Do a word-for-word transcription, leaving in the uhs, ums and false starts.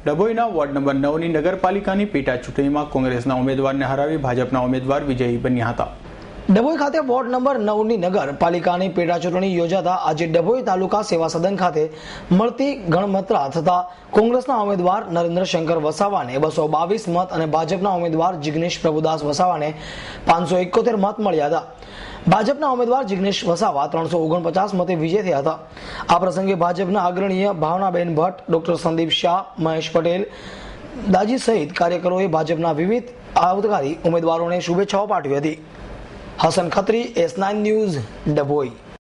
ડભોઈના ward number નવની નગરપાલિકાની પેટા ચૂંટણીમાં કોંગ્રેસના ઉમેદવારને હરાવી ભાજપના ઉમેદવાર વિજયી બન્યા હતા। ડભોઈ ખાતે વોર્ડ નંબર નવની નગરપાલિકાની પેટા ચૂંટણી યોજાતા આજે ડભોઈ તાલુકા સેવા સદન ખાતે મળતી ગણમતરા થતા કોંગ્રેસના ઉમેદવાર નરેન્દ્ર શંકર વસાવાને બસો બાવીસ મત અને ભાજપના ઉમેદવાર જિગ્નેશ પ્રભુદાસ વસાવાને પાંચસો એકોતેર મત મળ્યા હતા। ભાજપના ઉમેદવાર જિગ્નેશ વસાવા ત્રણસો ઓગણપચાસ મતે વિજય થયા હતા। આ પ્રસંગે ભાજપના અગ્રણીય ભાવનાબેન ભટ્ટ, ડોક્ટર સંદીપ શાહ, મહેશ પટેલ, દાજી સહિત કાર્યકરોએ ભાજપના વિવિધ આવકારી ઉમેદવારોને શુભેચ્છાઓ પાઠવી હતી। Hasan Khatri, S nine news, Dabhoi.